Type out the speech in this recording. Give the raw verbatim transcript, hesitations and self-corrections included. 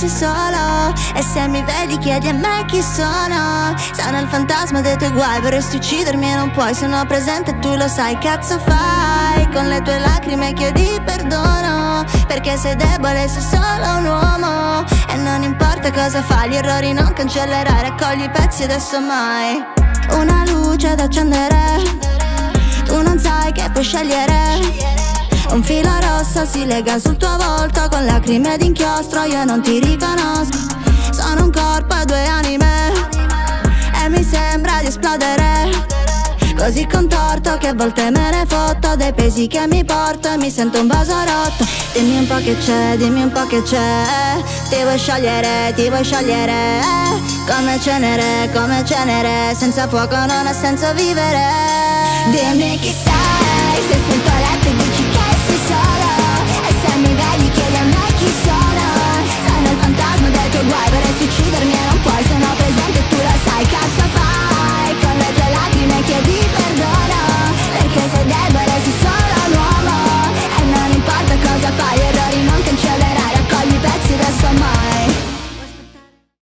sei solo, e se mi vedi chiedi a me chi sono. Sono il fantasma dei tuoi guai, vorresti uccidermi e non puoi. Sono presente e tu lo sai, cazzo fai? Con le tue lacrime chiedi perdono, perché sei debole, sei solo un uomo. E non importa cosa fai, gli errori non cancellerai. Raccogli i pezzi adesso mai. Una luce da accendere, tu non sai che puoi scegliere. Un filo rosso si lega sul tuo volto, con lacrime d'inchiostro io non ti riconosco. Sono un corpo e due anime, e mi sembra di esplodere, così contorto che a volte me ne fotto dei pesi che mi porto e mi sento un vaso rotto. Dimmi un po' che c'è, dimmi un po' che c'è. Ti vuoi sciogliere, ti vuoi sciogliere, come cenere, come cenere. Senza fuoco non ha senso vivere. Dimmi chi